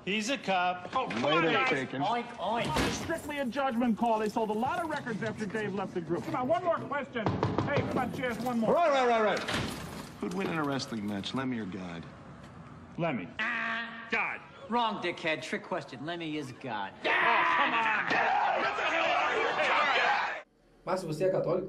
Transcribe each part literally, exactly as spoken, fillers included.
He's a cop. Oh, come on, guys. Taken. Oink, oink. It's strictly a judgment call. They sold a lot of records after Dave left the group. Come on, one more question. Hey, come on, cheers, one more. Right, right, right, right. Who'd win in a wrestling match, Lemmy or God? Lemmy. Ah, God. Wrong, dickhead. Trick question. Lemmy is God. Oh, come on. Márcio, você é católico?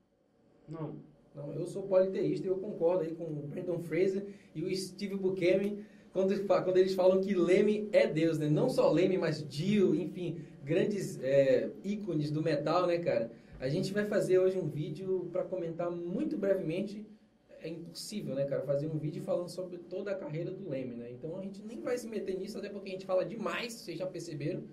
Não. Não, eu sou politeísta e eu concordo aí com o Brendan Fraser e o Steve Buscemi quando, quando eles falam que Lemmy é Deus, né? Não só Lemmy, mas Dio, enfim, grandes é, ícones do metal, né, cara? A gente vai fazer hoje um vídeo para comentar muito brevemente. É impossível, né, cara, fazer um vídeo falando sobre toda a carreira do Lemmy, né? Então a gente nem vai se meter nisso, até porque a gente fala demais, vocês já perceberam.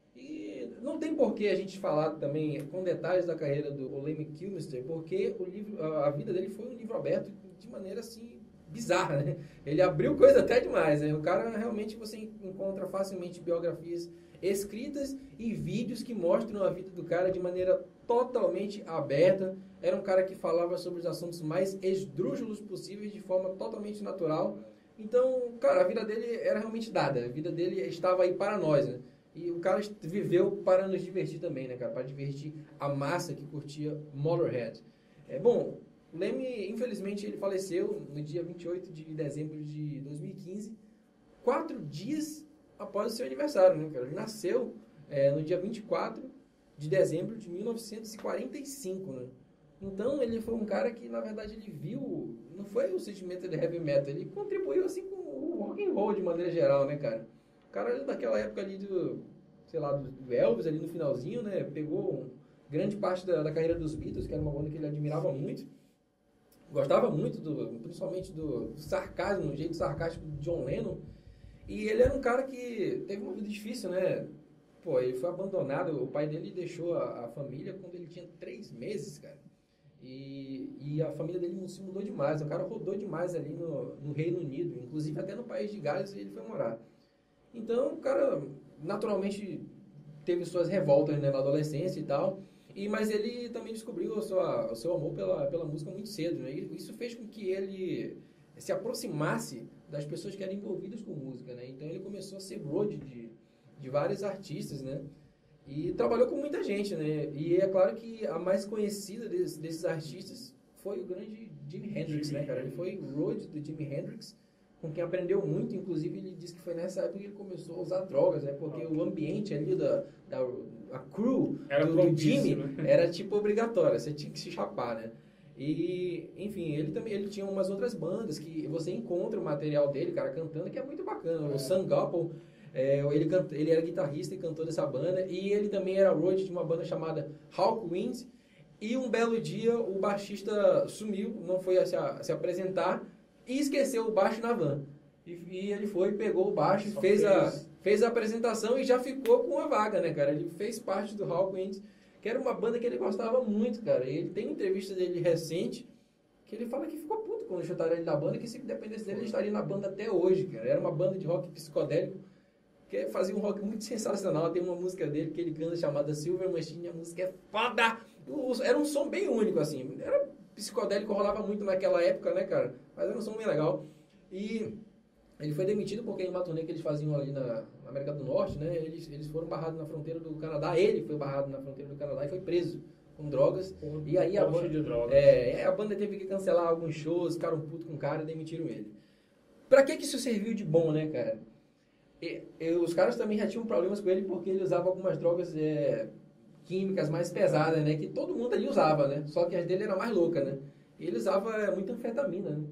E não tem porquê a gente falar também com detalhes da carreira do Lemmy Kilmister, porque o livro, a vida dele foi um livro aberto de maneira assim bizarra, né? Ele abriu coisa até demais, né? O cara realmente você encontra facilmente biografias escritas e vídeos que mostram a vida do cara de maneira totalmente aberta. Era um cara que falava sobre os assuntos mais esdrúxulos possíveis de forma totalmente natural. Então, cara, a vida dele era realmente dada. A vida dele estava aí para nós, né? E o cara viveu para nos divertir também, né, cara? Para divertir a massa que curtia Motorhead. É, bom, o Lemmy, infelizmente, ele faleceu no dia vinte e oito de dezembro de dois mil e quinze, quatro dias após o seu aniversário, né, cara? Ele nasceu é, no dia vinte e quatro de dezembro de mil novecentos e quarenta e cinco, né? Então, ele foi um cara que, na verdade, ele viu... Não foi o sentimento de heavy metal, ele contribuiu, assim, com o rock and roll de maneira geral, né, cara? O cara, daquela época ali do, sei lá, do Elvis, ali no finalzinho, né? Pegou um, grande parte da, da carreira dos Beatles, que era uma banda que ele admirava muito. Gostava muito, do, principalmente do, do sarcasmo, do jeito sarcástico de John Lennon. E ele era um cara que teve uma vida difícil, né? Pô, ele foi abandonado, o pai dele deixou a, a família quando ele tinha três meses, cara. E, e a família dele se mudou demais, o cara rodou demais ali no, no Reino Unido, inclusive até no país de Gales ele foi morar. Então, o cara naturalmente teve suas revoltas, né, na adolescência e tal, e, mas ele também descobriu a sua, o seu amor pela, pela música muito cedo, né? E isso fez com que ele se aproximasse das pessoas que eram envolvidas com música, né? Então ele começou a ser road de, de vários artistas, né? E trabalhou com muita gente, né? E é claro que a mais conhecida desses, desses artistas foi o grande Jimi Hendrix, né, cara? Ele foi road do Jimi Hendrix, com quem aprendeu muito. Inclusive ele disse que foi nessa época que ele começou a usar drogas, né? Porque o ambiente ali da, da a crew era do, do Jimi, né? Era tipo obrigatória, você tinha que se chapar, né? E, enfim, ele também ele tinha umas outras bandas que você encontra o material dele, cara, cantando, que é muito bacana. É. O Sun Gospel, é, ele, canta, ele era guitarrista e cantor dessa banda, e ele também era road de uma banda chamada Hawkwind. E um belo dia o baixista sumiu, não foi a se, a, se apresentar, e esqueceu o baixo na van. E, e ele foi, pegou o baixo, fez, fez. A, fez a apresentação e já ficou com a vaga, né, cara? Ele fez parte do Hawkwind, que era uma banda que ele gostava muito, cara. E ele tem entrevista dele recente, que ele fala que ficou puto quando chutaram ele da banda, que se dependesse dele, ele estaria na banda até hoje, cara. Era uma banda de rock psicodélico, que fazia um rock muito sensacional. Tem uma música dele que ele canta chamada Silver Machine, a música é foda! Era um som bem único, assim. Era psicodélico, rolava muito naquela época, né, cara? Mas era um som bem legal. E ele foi demitido porque em uma turnê que eles faziam ali na América do Norte, né, eles, eles foram barrados na fronteira do Canadá. Ele foi barrado na fronteira do Canadá e foi preso com drogas. Um e aí a banda, de drogas. É, a banda teve que cancelar alguns shows, ficaram putos com o cara e demitiram ele. Pra que que isso serviu de bom, né, cara? E, e, os caras também já tinham problemas com ele porque ele usava algumas drogas é, químicas mais pesadas, né, que todo mundo ali usava, né? Só que as dele era mais louca, né? E ele usava muita anfetamina, né?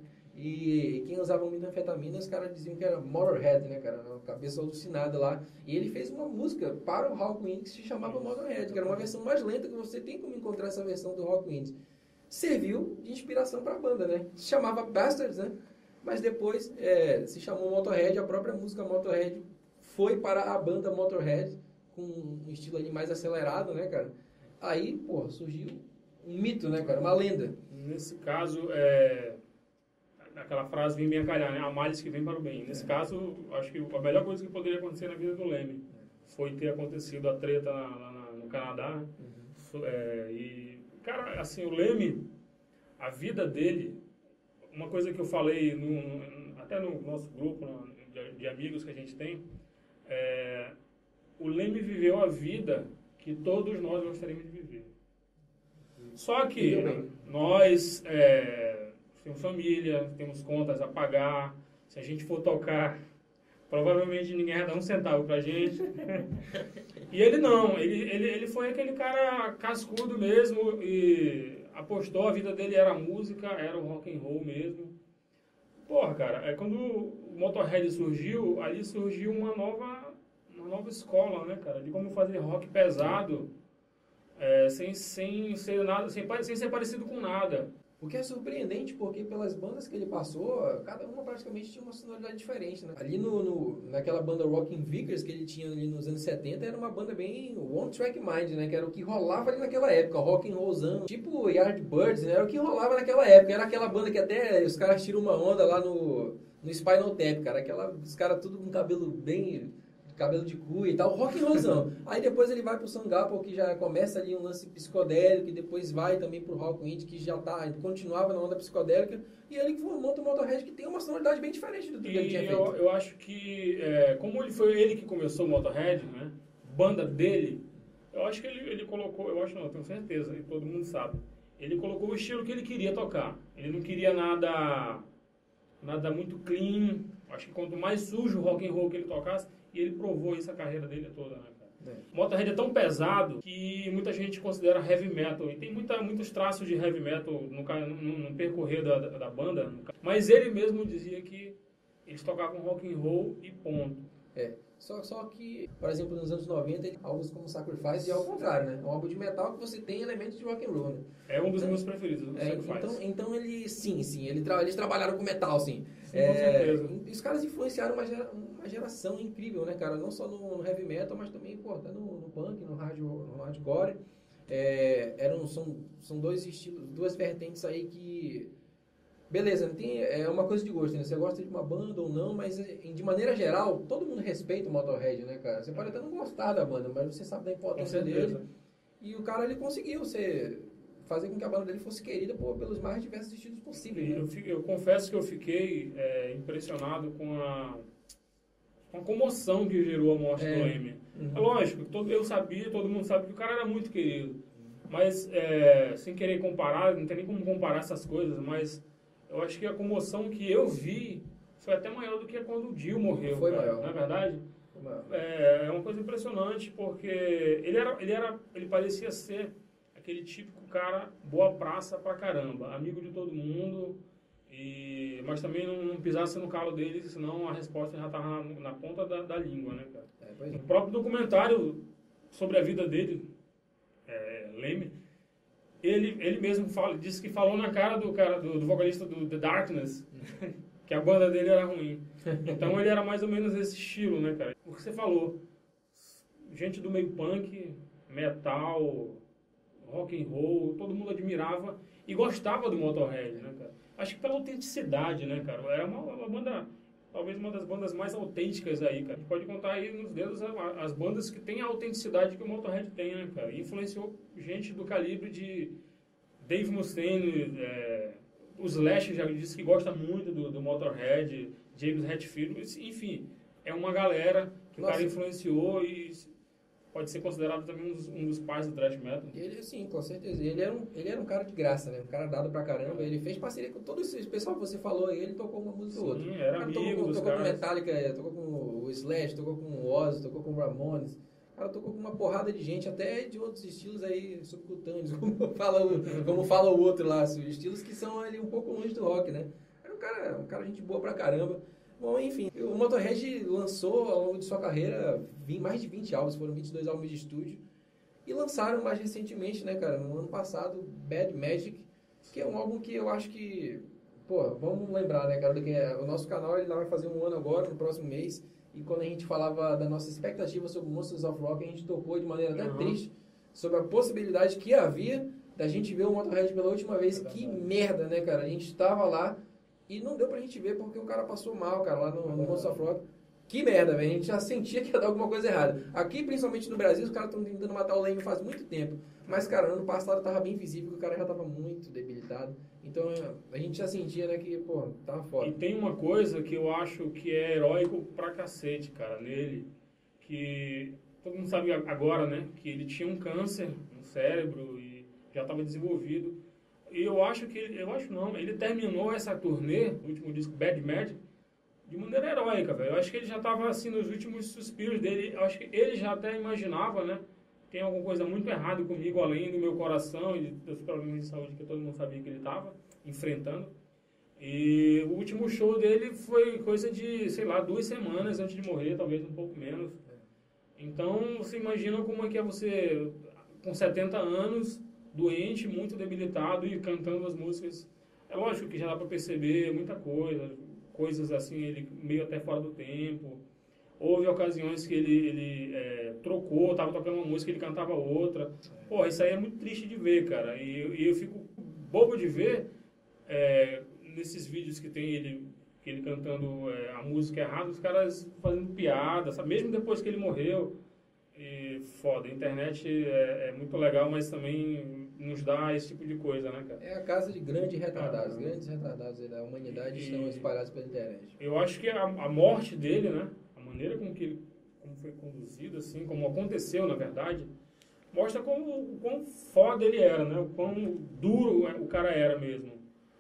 E quem usava muita anfetamina, os caras diziam que era Motorhead, né, cara? Uma cabeça alucinada lá. E ele fez uma música para o Hawkwind que se chamava Motorhead, que era uma versão mais lenta, que você tem como encontrar essa versão do Hawkwind. Serviu de inspiração para a banda, né? Se chamava Bastards, né? Mas depois é, se chamou Motorhead, a própria música Motorhead foi para a banda Motorhead, com um estilo ali mais acelerado, né, cara? Aí, pô, surgiu um mito, né, cara? Uma lenda. Nesse caso, é... aquela frase vem bem a calhar, né? Há males que vem para o bem. Nesse é. caso, acho que a melhor coisa que poderia acontecer na vida do Lemmy foi ter acontecido a treta lá na, na, no Canadá. Uhum. É, e, cara, assim, o Lemmy, a vida dele, uma coisa que eu falei no, até no nosso grupo no, de, de amigos que a gente tem, é, o Leme viveu a vida que todos nós gostaríamos de viver. Só que nós é, temos família, temos contas a pagar. Se a gente for tocar, provavelmente ninguém vai dar um centavo pra gente. E ele não, ele, ele, ele foi aquele cara cascudo mesmo e apostou, a vida dele era música, era o rock and roll mesmo. Porra, cara, é quando o Motorhead surgiu, ali surgiu uma nova, uma nova escola, né, cara, de como fazer rock pesado, é, sem, sem ser nada, sem, sem ser parecido com nada. O que é surpreendente, porque pelas bandas que ele passou, cada uma praticamente tinha uma sonoridade diferente, né? Ali no, no, naquela banda Rockin' Vickers que ele tinha ali nos anos setenta, era uma banda bem One Track Mind, né? Que era o que rolava ali naquela época, rock and rollzão. Tipo Yardbirds, né? Era o que rolava naquela época. Era aquela banda que até os caras tiram uma onda lá no, no Spinal Tap, cara. Aquela, os caras tudo com cabelo bem... cabelo de cuia e tal, rock and rollzão. Aí depois ele vai pro Sangapo, que já começa ali um lance psicodélico, e depois vai também pro rock indie, que já tá, continuava na onda psicodélica, e ele monta o Motorhead, que tem uma sonoridade bem diferente do que ele tinha feito. Eu, eu acho que, é, como ele foi ele que começou o Motorhead, né, banda dele, eu acho que ele, ele colocou, eu acho não, eu tenho certeza, e todo mundo sabe, ele colocou o estilo que ele queria tocar. Ele não queria nada, nada muito clean, acho que quanto mais sujo o rock and roll que ele tocasse, e ele provou isso a carreira dele toda, né, cara? É. O Motorhead é tão pesado que muita gente considera heavy metal. E tem muita, muitos traços de heavy metal no, no, no percorrer da, da, da banda. Mas ele mesmo dizia que eles tocavam rock and roll e ponto. É. Só, só que, por exemplo, nos anos noventa, álbuns como Sacrifice é ao contrário, né? É um álbum de metal que você tem elementos de rock and roll, né? É um dos então, meus preferidos, o é, Sacrifice. Então, então ele, sim, sim, ele tra eles trabalharam com metal, sim. Sim, é, com certeza. Os caras influenciaram uma, gera, uma geração incrível, né, cara? Não só no, no heavy metal, mas também, pô, até no, no punk, no, hard, no hardcore. É, eram, são, são dois estilos, duas vertentes aí que... Beleza, tem, é uma coisa de gosto, né? Você gosta de uma banda ou não, mas de maneira geral, todo mundo respeita o Motorhead, né, cara? Você pode até não gostar da banda, mas você sabe da importância dele. E o cara, ele conseguiu ser, fazer com que a banda dele fosse querida por, pelos mais diversos estilos possíveis. Né? Eu, fico, eu confesso que eu fiquei é, impressionado com a, com a comoção que gerou a morte é. do Leme. Uhum. É lógico, todo, eu sabia, todo mundo sabe que o cara era muito querido. Mas, é, sem querer comparar, não tem nem como comparar essas coisas, mas... Eu acho que a comoção que eu vi foi até maior do que quando o Dio morreu. Foi cara, maior. Não é verdade? É, é uma coisa impressionante, porque ele, era, ele, era, ele parecia ser aquele típico cara boa praça pra caramba, amigo de todo mundo, e, mas também não, não pisasse no calo dele, senão a resposta já estava na, na ponta da, da língua, né, cara? É, pois é. O próprio documentário sobre a vida dele, é, Leme, Ele, ele mesmo fala, disse que falou na cara do, cara, do, do vocalista do The Darkness que a banda dele era ruim. Então ele era mais ou menos esse estilo, né, cara? O que você falou, gente do meio punk, metal, rock and roll, todo mundo admirava e gostava do Motorhead, né, cara? Acho que pela autenticidade, né, cara? Era uma, uma banda, talvez uma das bandas mais autênticas aí, cara. A gente pode contar aí nos dedos as bandas que têm a autenticidade que o Motorhead tem, né, cara? E influenciou gente do calibre de Dave Mustaine, é, o Slash já disse que gosta muito do, do Motorhead, James Hetfield, enfim, é uma galera que Nossa. o cara influenciou e pode ser considerado também um dos, um dos pais do thrash metal. Ele, sim, com certeza. Ele era, um, ele era um cara de graça, né? Um cara dado pra caramba. Ele fez parceria com todo esse pessoal que você falou aí, ele tocou uma música ou outra. Sim, era amigo tocou, dos tocou com caras. Metallica, tocou com o Slash, tocou com o Ozzy, tocou com o Ramones. O cara tocou com uma porrada de gente, até de outros estilos aí subcutâneos, como fala o, como fala o outro lá, assim, estilos que são ali um pouco longe do rock, né? Era um cara, um cara gente boa pra caramba. Bom, enfim, o Motorhead lançou ao longo de sua carreira mais de vinte álbuns, foram vinte e dois álbuns de estúdio, e lançaram mais recentemente, né, cara, no ano passado, Bad Magic, que é um álbum que eu acho que, pô, vamos lembrar, né, cara, que é, o nosso canal ele vai fazer um ano agora, no próximo mês, e quando a gente falava da nossa expectativa sobre Monsters of Rock, a gente tocou de maneira até uhum. triste sobre a possibilidade que havia da gente ver o Motorhead pela última vez. É que merda, né, cara, a gente tava lá, e não deu pra gente ver porque o cara passou mal, cara, lá no, no Monsters of Rock. Que merda, velho. A gente já sentia que ia dar alguma coisa errada. Aqui, principalmente no Brasil, os caras estão tentando matar o Leme faz muito tempo. Mas, cara, ano passado tava bem visível que o cara já tava muito debilitado. Então, a gente já sentia, né, que, pô, tava foda. E tem uma coisa que eu acho que é heróico pra cacete, cara, nele. que todo mundo sabe agora, né, que ele tinha um câncer no cérebro e já estava desenvolvido. E eu acho que, eu acho não, ele terminou essa turnê, o último disco, Bad Magic, de maneira heróica, velho. Eu acho que ele já estava, assim, nos últimos suspiros dele. Eu acho que ele já até imaginava, né, tem alguma coisa muito errada comigo, além do meu coração e dos problemas de saúde que todo mundo sabia que ele estava enfrentando. E o último show dele foi coisa de, sei lá, duas semanas antes de morrer, talvez um pouco menos. Então, você imagina como é que é você, com setenta anos, doente, muito debilitado e cantando as músicas. É lógico que já dá para perceber muita coisa, coisas assim, ele meio até fora do tempo. Houve ocasiões que ele, ele é, trocou, estava tocando uma música, ele cantava outra. Pô, isso aí é muito triste de ver, cara. E, e eu fico bobo de ver é, nesses vídeos que tem ele, que ele cantando é, a música errada, os caras fazendo piada, sabe? Mesmo depois que ele morreu. E foda, a internet é, é muito legal, mas também nos dá esse tipo de coisa, né, cara? É a casa de grandes retardados. Grandes retardados da humanidade E- estão espalhados pela internet. Eu acho que a, a morte dele, né, a maneira com que ele como foi conduzido, assim, como aconteceu, na verdade, mostra como, o quão foda ele era, né, o quão duro o cara era mesmo.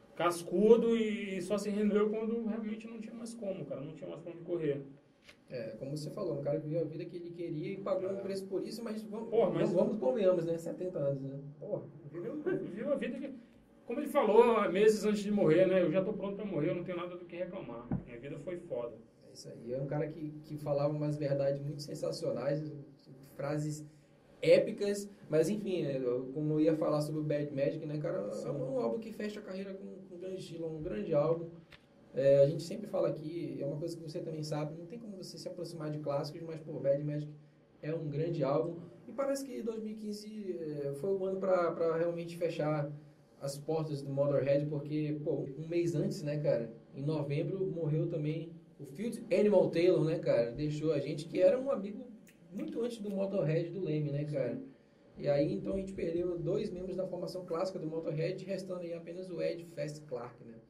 Cascudo e só se rendeu quando realmente não tinha mais como, cara, não tinha mais como correr. É, como você falou, um cara que viveu a vida que ele queria e pagou um preço por isso, mas vamos, Porra, mas- vamos, vamos convenhamos, né? setenta anos, né? Porra, viveu, viveu a vida que... Como ele falou meses antes de morrer, né, eu já tô pronto pra morrer, eu não tenho nada do que reclamar. Minha vida foi foda. É isso aí. É um cara que, que falava umas verdades muito sensacionais, frases épicas, mas enfim, é, eu- como eu ia falar sobre o Bad Magic, né, cara, é um álbum que fecha a carreira com, com grande estilo, um grande álbum. É, a gente sempre fala aqui, é uma coisa que você também sabe, não tem como você se aproximar de clássicos, mas, pô, Bad Magic é um grande álbum. E parece que dois mil e quinze é, foi o ano para realmente fechar as portas do Motorhead, porque, pô, um mês antes, né, cara, em novembro, morreu também o Field Animal Taylor, né, cara, deixou a gente, que era um amigo muito antes do Motorhead, do Lemmy, né, cara. E aí, então, a gente perdeu dois membros da formação clássica do Motorhead, restando aí apenas o Ed Fast Clark, né.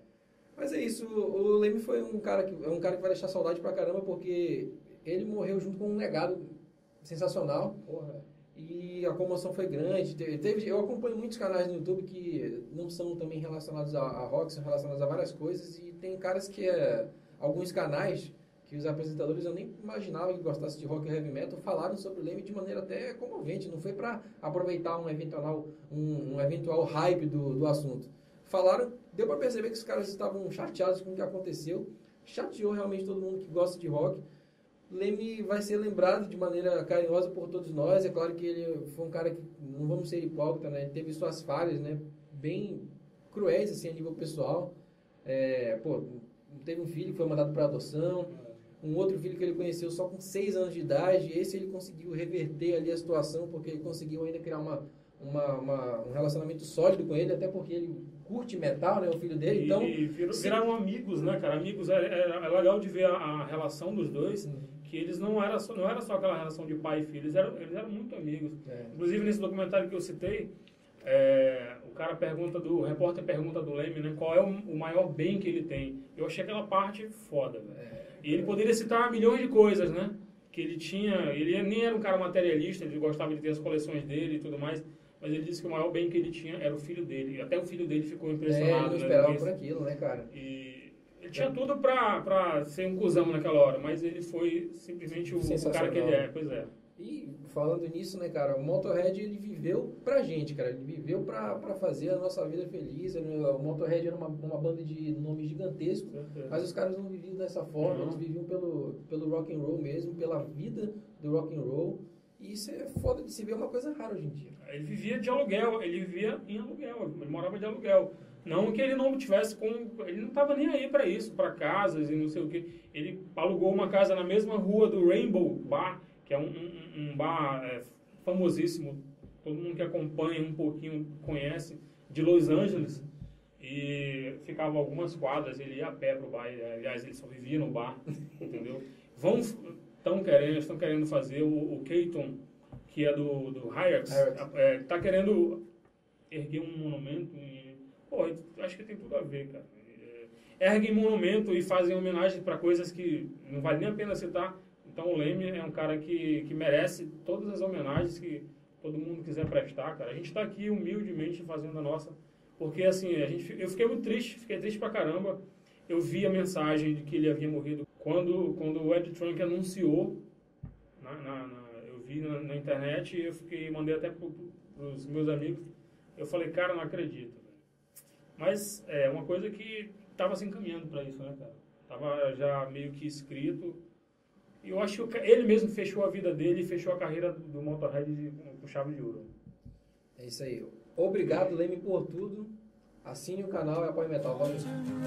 Mas é isso, o Lemmy foi um cara que é um cara que vai deixar saudade pra caramba, porque ele morreu junto com um legado sensacional. Porra. E a comoção foi grande. Teve, teve- eu acompanho muitos canais no YouTube que não são também relacionados a, a rock, são relacionados a várias coisas. E tem caras que é, alguns canais que os apresentadores eu nem imaginava que gostassem de rock e heavy metal falaram sobre o Lemmy de maneira até comovente. Não foi para aproveitar um eventual, um, um eventual hype do, do assunto. Falaram, deu para perceber que os caras estavam chateados com o que aconteceu. Chateou realmente todo mundo que gosta de rock. Lemmy vai ser lembrado de maneira carinhosa por todos nós. É claro que ele foi um cara que, não vamos ser hipócritas, né? Ele teve suas falhas, né? Bem cruéis, assim, a nível pessoal. É, pô, teve um filho que foi mandado para adoção. Um outro filho que ele conheceu só com seis anos de idade. Esse ele conseguiu reverter ali a situação, porque ele conseguiu ainda criar uma, uma, uma, um relacionamento sólido com ele, até porque ele curte metal, né? O filho dele. Então, E, e vir- se- viraram amigos, né, cara? Amigos, é, é, é legal de ver a, a relação dos dois, que eles não era só, não era só aquela relação de pai e filho, eles eram, eles eram muito amigos. É. Inclusive, nesse documentário que eu citei, é, o cara pergunta do, o repórter pergunta do Lemmy, né, qual é o, o maior bem que ele tem. Eu achei aquela parte foda, velho. E ele poderia citar milhões de coisas, né? Que ele tinha, ele nem era um cara materialista, ele gostava de ter as coleções dele e tudo mais, mas ele disse que o maior bem que ele tinha era o filho dele. E até o filho dele ficou é, impressionado. não né, esperava com isso. por aquilo, né, cara? E ele tinha tudo pra, pra ser um cuzão naquela hora, mas ele foi simplesmente o, o cara que ele é, pois é. E falando nisso, né, cara, o Motorhead ele viveu pra gente, cara. Ele viveu pra, pra fazer a nossa vida feliz. O Motorhead era uma, uma banda de nome gigantesco, Certeza. mas os caras não viviam dessa forma, Não. eles viviam pelo, pelo rock and roll mesmo, pela vida do rock and roll. E isso é foda de se ver, é uma coisa rara hoje em dia. Ele vivia de aluguel, ele vivia em aluguel, ele morava de aluguel. Não que ele não tivesse com... Ele não estava nem aí para isso, para casas e não sei o quê. Ele alugou uma casa na mesma rua do Rainbow Bar, que é um, um, um bar é, famosíssimo, todo mundo que acompanha um pouquinho conhece, de Los Angeles. E ficava algumas quadras, ele ia a pé pro bar, aliás, ele só vivia no bar, entendeu? Vão, estão querendo, estão querendo fazer o, o Keaton, que é do, do Hyrax, Hyrax. é, tá querendo erguer um monumento em... Pô, acho que tem tudo a ver, cara. É, erguem monumento e fazem homenagem para coisas que não vale nem a pena citar, Então o Leme é um cara que, que merece todas as homenagens que todo mundo quiser prestar, cara. A gente está aqui humildemente fazendo a nossa, porque assim, a gente, eu fiquei muito triste, fiquei triste pra caramba. Eu vi a mensagem de que ele havia morrido quando, quando o Ed Trunk anunciou, na, na, na, eu vi na, na internet e eu fiquei, mandei até para os meus amigos. Eu falei, cara, não acredito. Mas é uma coisa que estava se encaminhando para isso, né, cara? Tava já meio que escrito. E eu acho que ele mesmo fechou a vida dele e fechou a carreira do Motorhead com chave de ouro. É isso aí. Obrigado, Leme, por tudo. Assine o canal e apoie Metal. Valeu.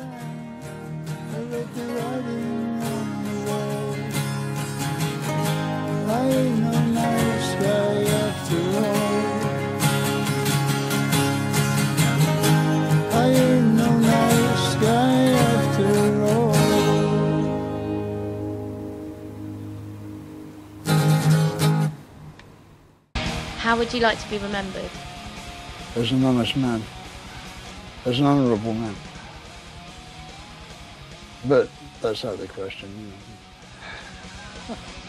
How would you like to be remembered? As an honest man, as an honourable man. But that's out of the question. You know.